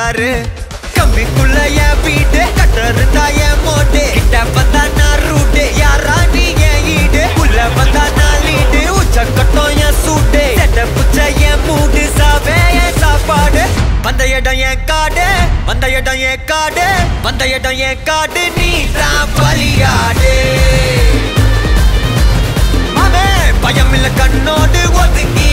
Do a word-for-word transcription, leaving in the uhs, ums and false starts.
பாரு கம்பிக்குள்ள என் வீடு கட்டருந்தா என் மோட்டு கிட்ட வந்தா நான் ரூட்டு யாரா நீ என் ஈடு உள்ள வந்தா நான் லீடு உச்ச கட்டம் என் சூட்டு செட்ட புச்ச என் மூடு சாவே என் சாப்பாடு வந்த இடம் என் காடு வந்த இடம் என் காடு வந்த இடம் என் காடு நீ தான் பலியாடு மாமே பயம் இல்ல கண்ணோடு ஒதுங்கி